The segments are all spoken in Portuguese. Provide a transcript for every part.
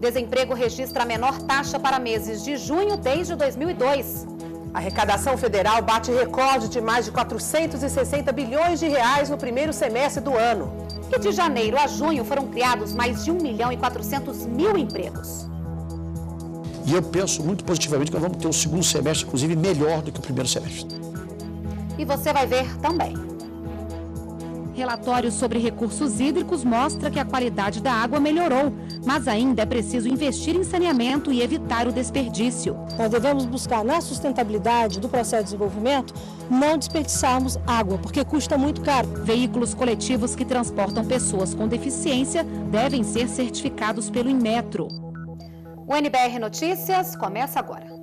Desemprego registra a menor taxa para meses de junho desde 2002. A arrecadação federal bate recorde de mais de 460 bilhões de reais no primeiro semestre do ano. E de janeiro a junho foram criados mais de 1.400.000 empregos. E eu penso muito positivamente que nós vamos ter um segundo semestre, inclusive, melhor do que o primeiro semestre. E você vai ver também. Relatório sobre recursos hídricos mostra que a qualidade da água melhorou, mas ainda é preciso investir em saneamento e evitar o desperdício. Nós devemos buscar na sustentabilidade do processo de desenvolvimento não desperdiçarmos água, porque custa muito caro. Veículos coletivos que transportam pessoas com deficiência devem ser certificados pelo Inmetro. O NBR Notícias começa agora.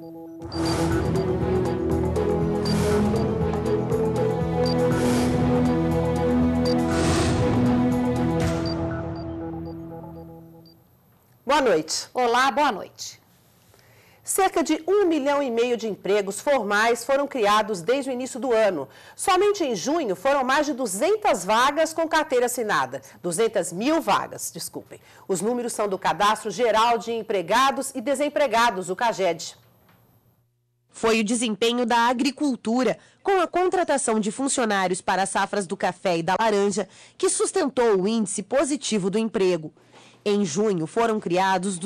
Boa noite. Olá, boa noite. Cerca de 1,5 milhão de empregos formais foram criados desde o início do ano. Somente em junho foram mais de 200 vagas com carteira assinada. 200.000 vagas, desculpem. Os números são do Cadastro Geral de Empregados e Desempregados, o CAGED. Foi o desempenho da agricultura, com a contratação de funcionários para as safras do café e da laranja, que sustentou o índice positivo do emprego. Em junho, foram criados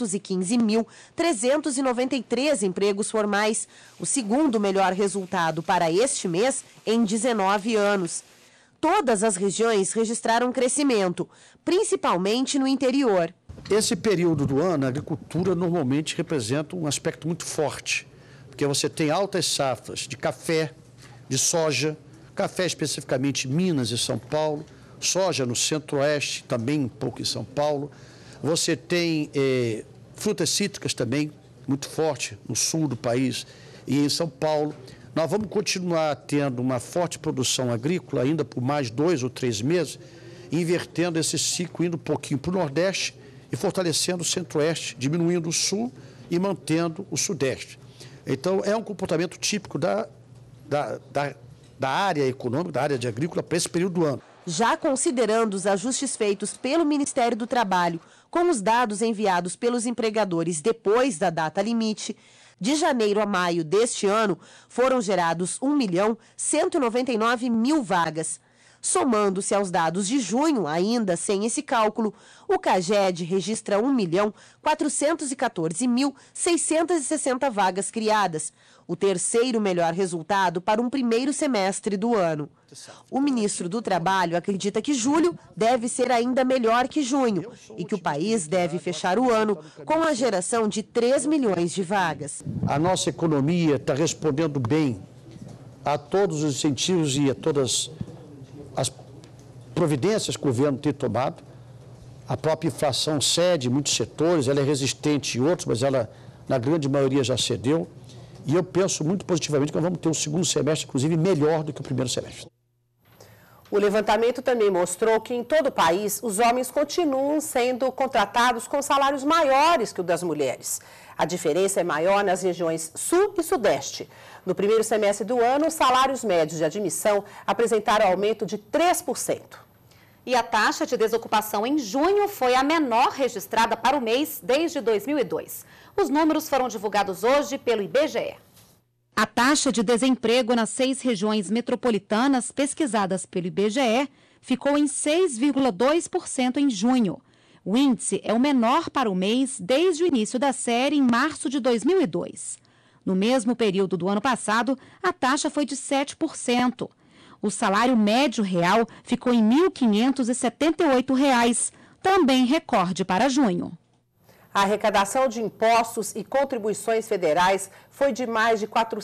215.393 empregos formais, o segundo melhor resultado para este mês em 19 anos. Todas as regiões registraram crescimento, principalmente no interior. Esse período do ano, a agricultura normalmente representa um aspecto muito forte, porque você tem altas safras de café, de soja, café especificamente em Minas e São Paulo, soja no centro-oeste, também um pouco em São Paulo. Você tem frutas cítricas também, muito forte no sul do país e em São Paulo. Nós vamos continuar tendo uma forte produção agrícola ainda por mais 2 ou 3 meses, invertendo esse ciclo, indo um pouquinho para o Nordeste e fortalecendo o Centro-Oeste, diminuindo o Sul e mantendo o Sudeste. Então, é um comportamento típico da área econômica, da área de agrícola para esse período do ano. Já considerando os ajustes feitos pelo Ministério do Trabalho, com os dados enviados pelos empregadores depois da data limite, de janeiro a maio deste ano, foram gerados 1.199.000 vagas. Somando-se aos dados de junho, ainda sem esse cálculo, o CAGED registra 1.414.660 vagas criadas, o terceiro melhor resultado para um primeiro semestre do ano. O ministro do Trabalho acredita que julho deve ser ainda melhor que junho e que o país deve fechar o ano com a geração de 3 milhões de vagas. A nossa economia está respondendo bem a todos os incentivos e a todas as providências que o governo tem tomado. A própria inflação cede em muitos setores, ela é resistente em outros, mas ela, na grande maioria, já cedeu. E eu penso muito positivamente que nós vamos ter um segundo semestre, inclusive, melhor do que o primeiro semestre. O levantamento também mostrou que em todo o país os homens continuam sendo contratados com salários maiores que o das mulheres. A diferença é maior nas regiões Sul e Sudeste. No primeiro semestre do ano, os salários médios de admissão apresentaram aumento de 3%. E a taxa de desocupação em junho foi a menor registrada para o mês desde 2002. Os números foram divulgados hoje pelo IBGE. A taxa de desemprego nas 6 regiões metropolitanas pesquisadas pelo IBGE ficou em 6,2% em junho. O índice é o menor para o mês desde o início da série em março de 2002. No mesmo período do ano passado, a taxa foi de 7%. O salário médio real ficou em R$ 1.578, também recorde para junho. A arrecadação de impostos e contribuições federais foi de mais de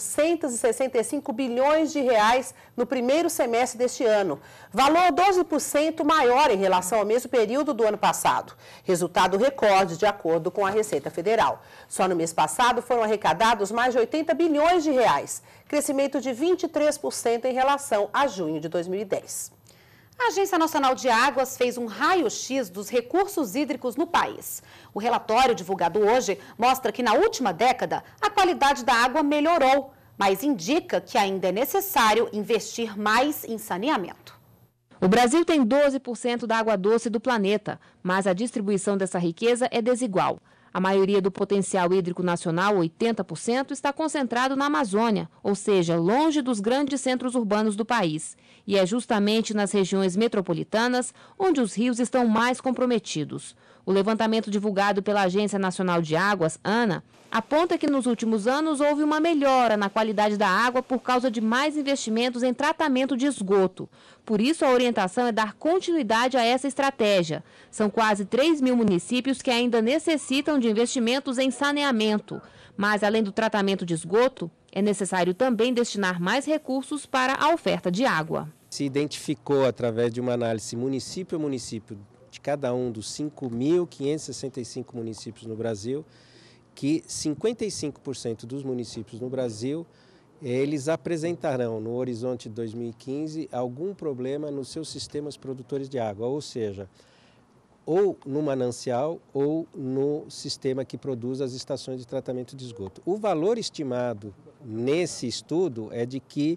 465 bilhões de reais no primeiro semestre deste ano, valor 12% maior em relação ao mesmo período do ano passado. Resultado recorde de acordo com a Receita Federal. Só no mês passado foram arrecadados mais de 80 bilhões de reais, crescimento de 23% em relação a junho de 2010. A Agência Nacional de Águas fez um raio-x dos recursos hídricos no país. O relatório divulgado hoje mostra que na última década a qualidade da água melhorou, mas indica que ainda é necessário investir mais em saneamento. O Brasil tem 12% da água doce do planeta, mas a distribuição dessa riqueza é desigual. A maioria do potencial hídrico nacional, 80%, está concentrado na Amazônia, ou seja, longe dos grandes centros urbanos do país. E é justamente nas regiões metropolitanas onde os rios estão mais comprometidos. O levantamento divulgado pela Agência Nacional de Águas, ANA, aponta que nos últimos anos houve uma melhora na qualidade da água por causa de mais investimentos em tratamento de esgoto. Por isso, a orientação é dar continuidade a essa estratégia. São quase 3 mil municípios que ainda necessitam de investimentos em saneamento. Mas, além do tratamento de esgoto, é necessário também destinar mais recursos para a oferta de água. Se identificou, através de uma análise município a município, de cada um dos 5.565 municípios no Brasil, que 55% dos municípios no Brasil, eles apresentarão no horizonte de 2015 algum problema nos seus sistemas produtores de água, ou seja, ou no manancial ou no sistema que produz as estações de tratamento de esgoto. O valor estimado nesse estudo é de que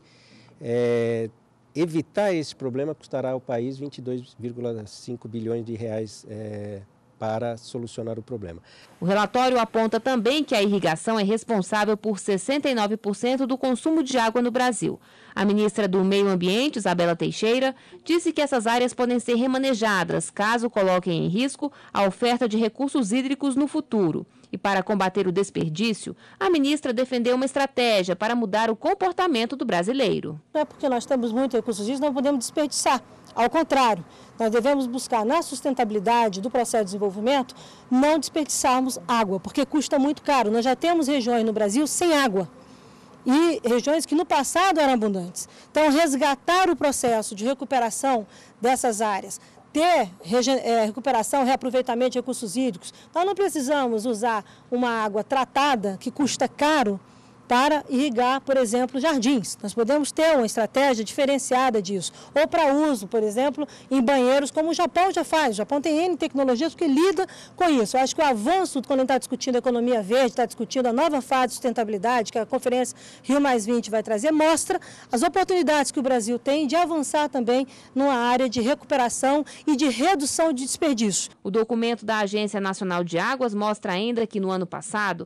evitar esse problema custará ao país 22,5 bilhões de reais para solucionar o problema. O relatório aponta também que a irrigação é responsável por 69% do consumo de água no Brasil. A ministra do Meio Ambiente, Isabela Teixeira, disse que essas áreas podem ser remanejadas caso coloquem em risco a oferta de recursos hídricos no futuro. E para combater o desperdício, a ministra defendeu uma estratégia para mudar o comportamento do brasileiro. Não é porque nós temos muitos recursos hídricos, não podemos desperdiçar. Ao contrário, nós devemos buscar na sustentabilidade do processo de desenvolvimento não desperdiçarmos água, porque custa muito caro. Nós já temos regiões no Brasil sem água e regiões que no passado eram abundantes. Então, resgatar o processo de recuperação dessas áreas, ter recuperação, reaproveitamento de recursos hídricos, nós não precisamos usar uma água tratada que custa caro para irrigar, por exemplo, jardins. Nós podemos ter uma estratégia diferenciada disso. Ou para uso, por exemplo, em banheiros, como o Japão já faz. O Japão tem N tecnologias que lida com isso. Eu acho que o avanço, quando a gente está discutindo a economia verde, está discutindo a nova fase de sustentabilidade, que a conferência Rio+20 vai trazer, mostra as oportunidades que o Brasil tem de avançar também numa área de recuperação e de redução de desperdício. O documento da Agência Nacional de Águas mostra ainda que no ano passado,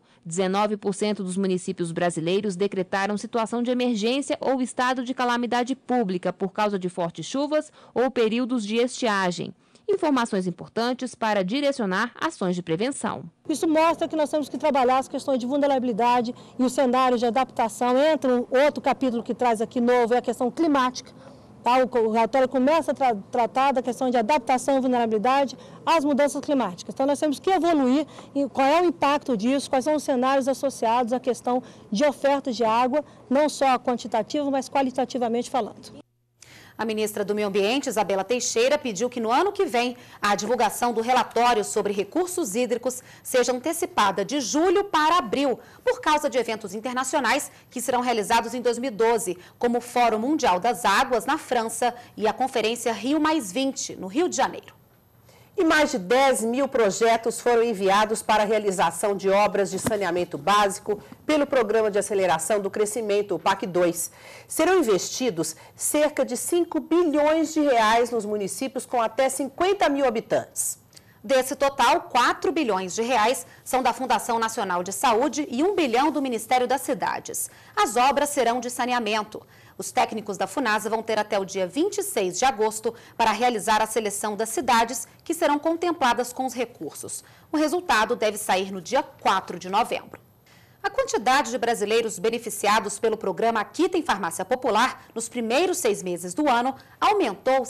19% dos municípios brasileiros decretaram situação de emergência ou estado de calamidade pública por causa de fortes chuvas ou períodos de estiagem. Informações importantes para direcionar ações de prevenção. Isso mostra que nós temos que trabalhar as questões de vulnerabilidade e os cenários de adaptação. Entra um outro capítulo que traz aqui novo, é a questão climática. O relatório começa a tratar da questão de adaptação e vulnerabilidade às mudanças climáticas. Então, nós temos que evoluir em qual é o impacto disso, quais são os cenários associados à questão de oferta de água, não só quantitativo, mas qualitativamente falando. A ministra do Meio Ambiente, Isabela Teixeira, pediu que no ano que vem a divulgação do relatório sobre recursos hídricos seja antecipada de julho para abril, por causa de eventos internacionais que serão realizados em 2012, como o Fórum Mundial das Águas na França e a Conferência Rio+20, no Rio de Janeiro. E mais de 10 mil projetos foram enviados para a realização de obras de saneamento básico pelo Programa de Aceleração do Crescimento, o PAC 2. Serão investidos cerca de 5 bilhões de reais nos municípios com até 50 mil habitantes. Desse total, 4 bilhões de reais são da Fundação Nacional de Saúde e 1 bilhão do Ministério das Cidades. As obras serão de saneamento. Os técnicos da Funasa vão ter até o dia 26 de agosto para realizar a seleção das cidades que serão contempladas com os recursos. O resultado deve sair no dia 4 de novembro. A quantidade de brasileiros beneficiados pelo programa Aqui Tem Farmácia Popular nos primeiros 6 meses do ano aumentou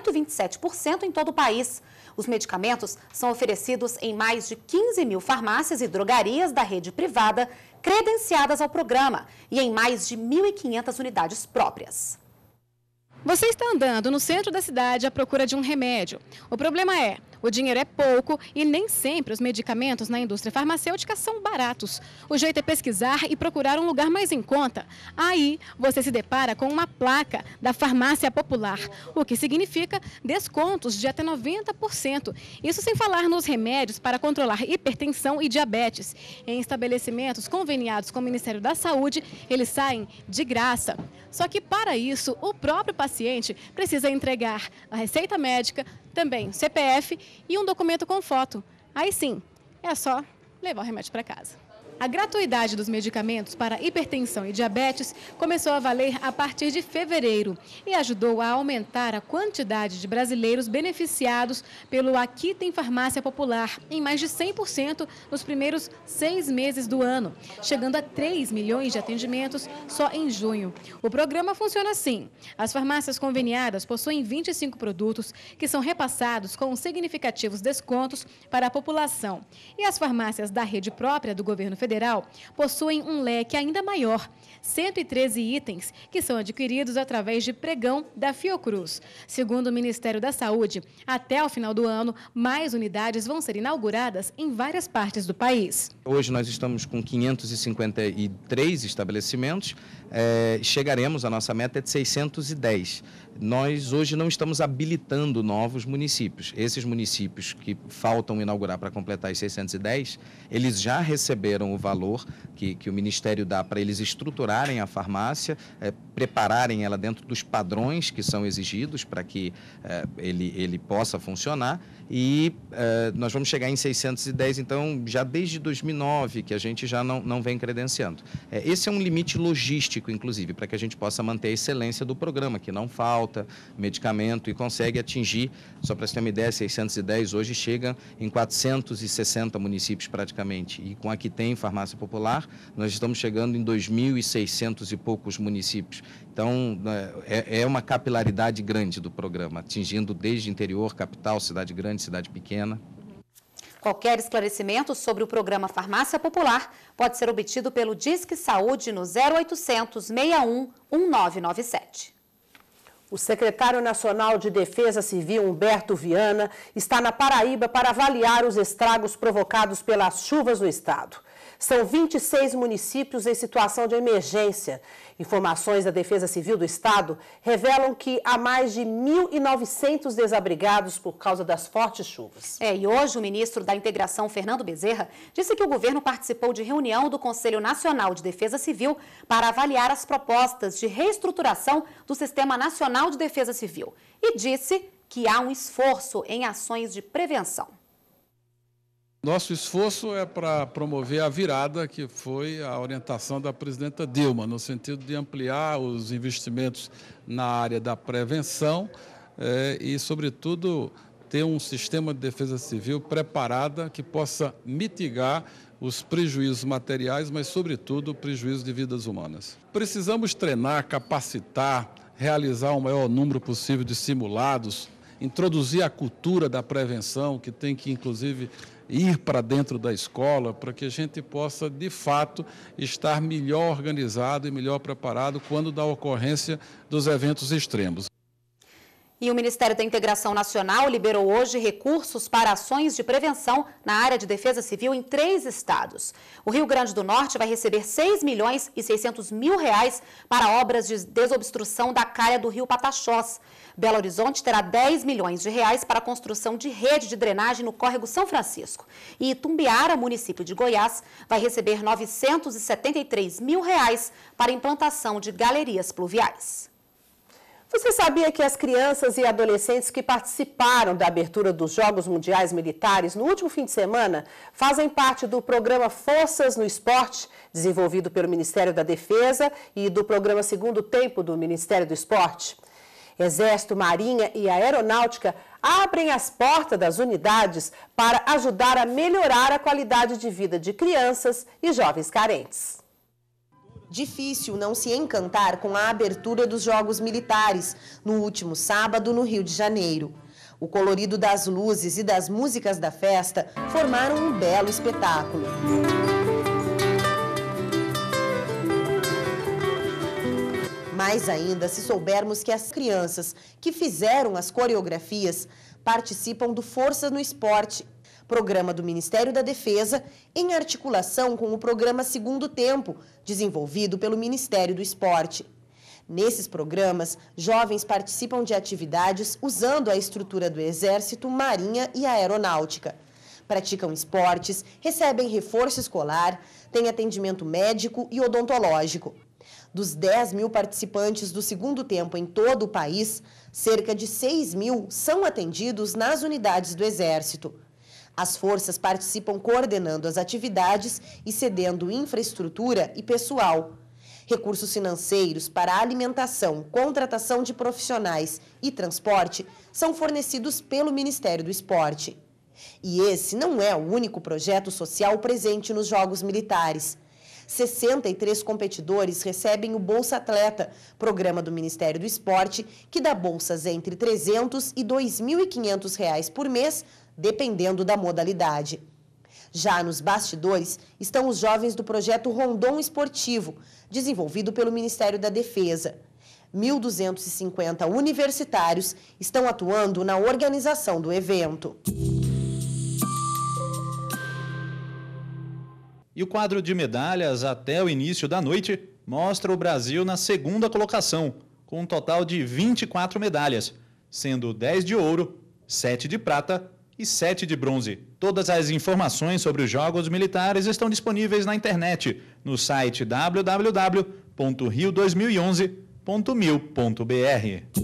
127% em todo o país. Os medicamentos são oferecidos em mais de 15 mil farmácias e drogarias da rede privada credenciadas ao programa e em mais de 1.500 unidades próprias. Você está andando no centro da cidade à procura de um remédio. O problema é, o dinheiro é pouco e nem sempre os medicamentos na indústria farmacêutica são baratos. O jeito é pesquisar e procurar um lugar mais em conta. Aí você se depara com uma placa da Farmácia Popular, o que significa descontos de até 90%. Isso sem falar nos remédios para controlar hipertensão e diabetes. Em estabelecimentos conveniados com o Ministério da Saúde, eles saem de graça. Só que para isso, o próprio paciente precisa entregar a receita médica, também CPF e um documento com foto. Aí sim, é só levar o remédio para casa. A gratuidade dos medicamentos para hipertensão e diabetes começou a valer a partir de fevereiro e ajudou a aumentar a quantidade de brasileiros beneficiados pelo Aqui Tem Farmácia Popular em mais de 100% nos primeiros 6 meses do ano, chegando a 3 milhões de atendimentos só em junho. O programa funciona assim: as farmácias conveniadas possuem 25 produtos que são repassados com significativos descontos para a população. E as farmácias da rede própria do governo federal possuem um leque ainda maior, 113 itens, que são adquiridos através de pregão da Fiocruz. Segundo o Ministério da Saúde, até o final do ano, mais unidades vão ser inauguradas em várias partes do país. Hoje nós estamos com 553 estabelecimentos, chegaremos, a nossa meta é de 610. Nós hoje não estamos habilitando novos municípios. Esses municípios que faltam inaugurar para completar os 610, eles já receberam o valor que o Ministério dá para eles estruturarem a farmácia, prepararem ela dentro dos padrões que são exigidos para que ele possa funcionar. E nós vamos chegar em 610, então, já desde 2009, que a gente já não vem credenciando. Esse é um limite logístico, inclusive, para que a gente possa manter a excelência do programa, que não falta medicamento e consegue atingir, só para você ter uma ideia, 610 hoje chega em 460 municípios praticamente. E com a Aqui Tem Farmácia Popular, nós estamos chegando em 2.600 e poucos municípios. Então, é uma capilaridade grande do programa, atingindo desde interior, capital, cidade grande, cidade pequena. Qualquer esclarecimento sobre o programa Farmácia Popular pode ser obtido pelo Disque Saúde no 0800 61 1997. O secretário nacional de Defesa Civil, Humberto Viana, está na Paraíba para avaliar os estragos provocados pelas chuvas no estado. São 26 municípios em situação de emergência. Informações da Defesa Civil do Estado revelam que há mais de 1.900 desabrigados por causa das fortes chuvas. E hoje o ministro da Integração, Fernando Bezerra, disse que o governo participou de reunião do Conselho Nacional de Defesa Civil para avaliar as propostas de reestruturação do Sistema Nacional de Defesa Civil e disse que há um esforço em ações de prevenção. Nosso esforço é para promover a virada, que foi a orientação da presidenta Dilma, no sentido de ampliar os investimentos na área da prevenção e, sobretudo, ter um sistema de defesa civil preparada que possa mitigar os prejuízos materiais, mas, sobretudo, o prejuízo de vidas humanas. Precisamos treinar, capacitar, realizar o maior número possível de simulados, introduzir a cultura da prevenção, que tem que, inclusive, ir para dentro da escola, para que a gente possa, de fato, estar melhor organizado e melhor preparado quando da ocorrência dos eventos extremos. E o Ministério da Integração Nacional liberou hoje recursos para ações de prevenção na área de defesa civil em 3 estados. O Rio Grande do Norte vai receber R$ 6.600.000 para obras de desobstrução da calha do rio Pataxós. Belo Horizonte terá R$ 10 milhões para a construção de rede de drenagem no córrego São Francisco. E Itumbiara, município de Goiás, vai receber R$ 973.000 para a implantação de galerias pluviais. Você sabia que as crianças e adolescentes que participaram da abertura dos Jogos Mundiais Militares no último fim de semana fazem parte do programa Forças no Esporte, desenvolvido pelo Ministério da Defesa e do programa Segundo Tempo do Ministério do Esporte? Exército, Marinha e Aeronáutica abrem as portas das unidades para ajudar a melhorar a qualidade de vida de crianças e jovens carentes. Difícil não se encantar com a abertura dos Jogos Militares, no último sábado, no Rio de Janeiro. O colorido das luzes e das músicas da festa formaram um belo espetáculo. Mais ainda se soubermos que as crianças que fizeram as coreografias participam do Força no Esporte, programa do Ministério da Defesa, em articulação com o programa Segundo Tempo, desenvolvido pelo Ministério do Esporte. Nesses programas, jovens participam de atividades usando a estrutura do Exército, Marinha e Aeronáutica. Praticam esportes, recebem reforço escolar, têm atendimento médico e odontológico. Dos 10 mil participantes do segundo tempo em todo o país, cerca de 6 mil são atendidos nas unidades do Exército. As forças participam coordenando as atividades e cedendo infraestrutura e pessoal. Recursos financeiros para alimentação, contratação de profissionais e transporte são fornecidos pelo Ministério do Esporte. E esse não é o único projeto social presente nos Jogos Militares. 63 competidores recebem o Bolsa Atleta, programa do Ministério do Esporte, que dá bolsas entre R$ 300 e R$ 2.500 por mês, dependendo da modalidade. Já nos bastidores estão os jovens do projeto Rondon Esportivo, desenvolvido pelo Ministério da Defesa. 1.250 universitários estão atuando na organização do evento. E o quadro de medalhas até o início da noite mostra o Brasil na segunda colocação, com um total de 24 medalhas, sendo 10 de ouro, 7 de prata e 7 de bronze. Todas as informações sobre os Jogos Militares estão disponíveis na internet, no site www.rio2011.mil.br.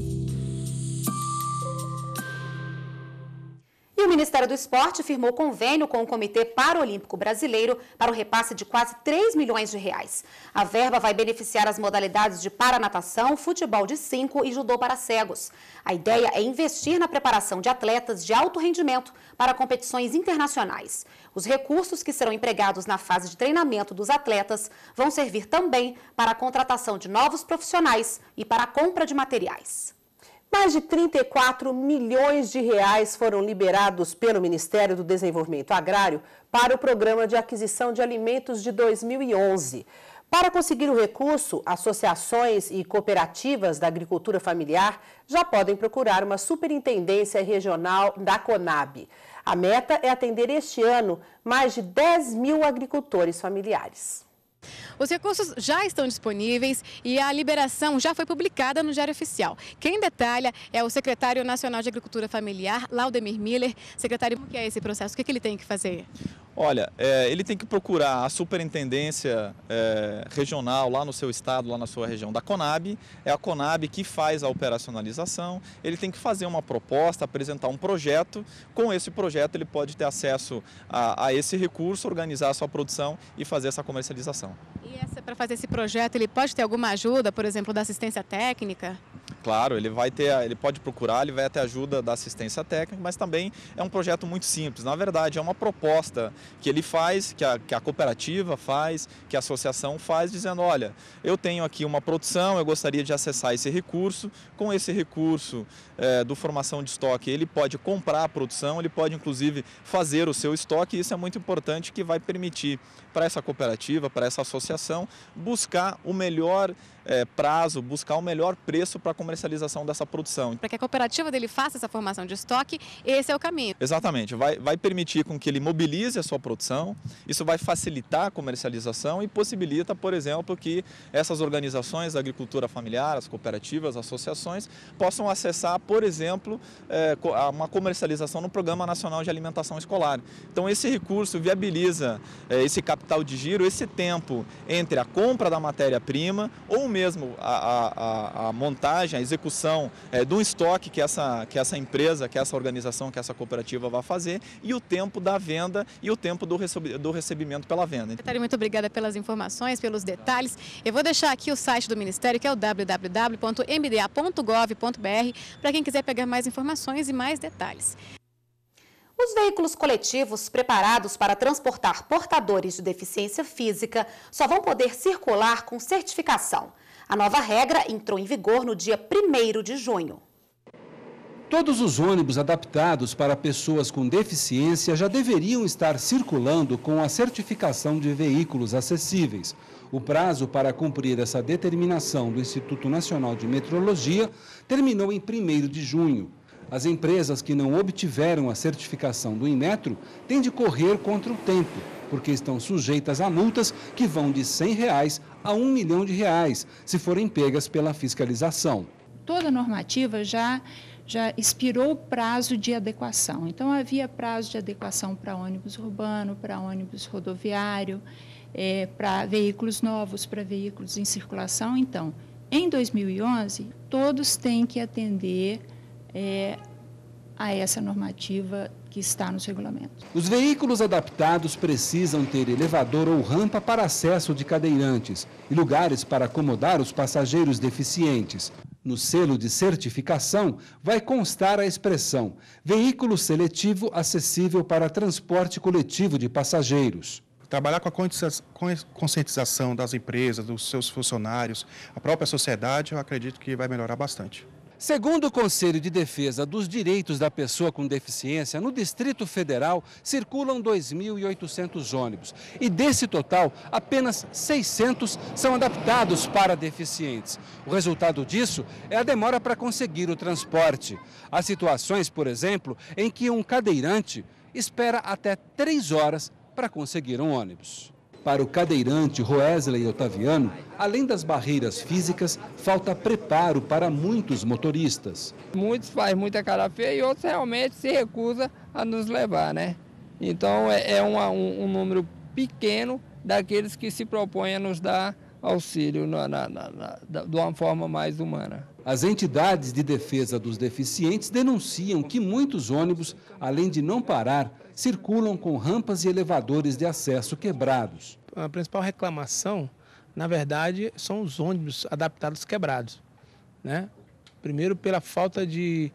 E o Ministério do Esporte firmou convênio com o Comitê Paralímpico Brasileiro para o repasse de quase 3 milhões de reais. A verba vai beneficiar as modalidades de paranatação, futebol de 5 e judô para cegos. A ideia é investir na preparação de atletas de alto rendimento para competições internacionais. Os recursos que serão empregados na fase de treinamento dos atletas vão servir também para a contratação de novos profissionais e para a compra de materiais. Mais de 34 milhões de reais foram liberados pelo Ministério do Desenvolvimento Agrário para o Programa de Aquisição de Alimentos de 2011. Para conseguir o recurso, associações e cooperativas da agricultura familiar já podem procurar uma superintendência regional da CONAB. A meta é atender este ano mais de 10 mil agricultores familiares. Os recursos já estão disponíveis e a liberação já foi publicada no Diário Oficial. Quem detalha é o secretário nacional de Agricultura Familiar, Laudemir Miller. Secretário, como que é esse processo? O que ele tem que fazer? Olha, ele tem que procurar a superintendência regional lá no seu estado, lá na sua região da CONAB. É a CONAB que faz a operacionalização. Ele tem que fazer uma proposta, apresentar um projeto. Com esse projeto ele pode ter acesso a esse recurso, organizar a sua produção e fazer essa comercialização. E para fazer esse projeto ele pode ter alguma ajuda, por exemplo, da assistência técnica? Claro, ele pode procurar, ele vai ter ajuda da assistência técnica, mas também é um projeto muito simples. Na verdade, é uma proposta que ele faz, que a cooperativa faz, que a associação faz, dizendo, olha, eu tenho aqui uma produção, eu gostaria de acessar esse recurso. Com esse recurso do formação de estoque, ele pode comprar a produção, ele pode inclusive fazer o seu estoque, e isso é muito importante, que vai permitir para essa cooperativa, para essa associação, buscar o melhor prazo, buscar o melhor preço para a comercialização dessa produção. Para que a cooperativa dele faça essa formação de estoque, esse é o caminho. Exatamente, vai permitir com que ele mobilize a sua produção, isso vai facilitar a comercialização e possibilita, por exemplo, que essas organizações da agricultura familiar, as cooperativas, as associações, possam acessar, por exemplo, uma comercialização no Programa Nacional de Alimentação Escolar. Então esse recurso viabiliza esse capital de giro, esse tempo entre a compra da matéria-prima ou mesmo a montagem, a execução de um estoque que essa empresa, que essa organização, que essa cooperativa vai fazer, e o tempo da venda e o tempo do recebimento pela venda. Secretário, muito obrigada pelas informações, pelos detalhes. Eu vou deixar aqui o site do Ministério, que é o www.mda.gov.br, para quem quiser pegar mais informações e mais detalhes. Os veículos coletivos preparados para transportar portadores de deficiência física só vão poder circular com certificação. A nova regra entrou em vigor no dia 1º de junho. Todos os ônibus adaptados para pessoas com deficiência já deveriam estar circulando com a certificação de veículos acessíveis. O prazo para cumprir essa determinação do Instituto Nacional de Metrologia terminou em 1º de junho. As empresas que não obtiveram a certificação do Inmetro têm de correr contra o tempo, porque estão sujeitas a multas que vão de R$ 100 a R$ 1 milhão, se forem pegas pela fiscalização. Toda a normativa já expirou o prazo de adequação. Então, havia prazo de adequação para ônibus urbano, para ônibus rodoviário, para veículos novos, para veículos em circulação. Então, em 2011, todos têm que atender a essa normativa que está nos regulamentos. Os veículos adaptados precisam ter elevador ou rampa para acesso de cadeirantes e lugares para acomodar os passageiros deficientes. No selo de certificação vai constar a expressão veículo seletivo acessível para transporte coletivo de passageiros. Trabalhar com a conscientização das empresas, dos seus funcionários, a própria sociedade, eu acredito que vai melhorar bastante. Segundo o Conselho de Defesa dos Direitos da Pessoa com Deficiência, no Distrito Federal circulam 2.800 ônibus e desse total, apenas 600 são adaptados para deficientes. O resultado disso é a demora para conseguir o transporte. Há situações, por exemplo, em que um cadeirante espera até 3 horas para conseguir um ônibus. Para o cadeirante Roesley Otaviano, além das barreiras físicas, falta preparo para muitos motoristas. Muitos fazem muita cara feia e outros realmente se recusam a nos levar, né? Então é um número pequeno daqueles que se propõem a nos dar auxílio de uma forma mais humana. As entidades de defesa dos deficientes denunciam que muitos ônibus, além de não parar, circulam com rampas e elevadores de acesso quebrados. A principal reclamação, na verdade, são os ônibus adaptados quebrados, né? Primeiro, pela falta de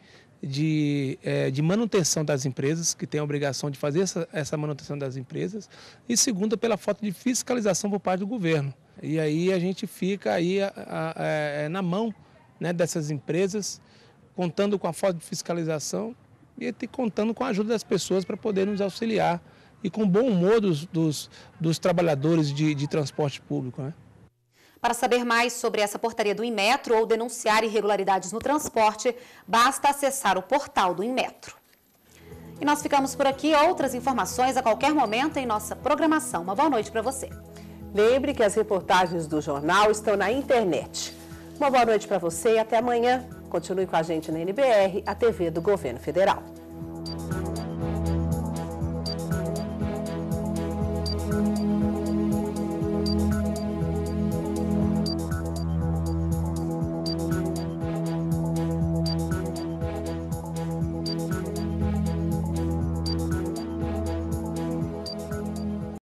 manutenção das empresas, que têm a obrigação de fazer essa manutenção das empresas, e segundo, pela falta de fiscalização por parte do governo. E aí a gente fica aí na mão, né, dessas empresas, contando com a falta de fiscalização e contando com a ajuda das pessoas para poder nos auxiliar e com o bom humor dos trabalhadores de transporte público, né? Para saber mais sobre essa portaria do Inmetro ou denunciar irregularidades no transporte, basta acessar o portal do Inmetro. E nós ficamos por aqui. Outras informações a qualquer momento em nossa programação. Uma boa noite para você. Lembre que as reportagens do jornal estão na internet. Uma boa noite para você e até amanhã. Continue com a gente na NBR, a TV do Governo Federal.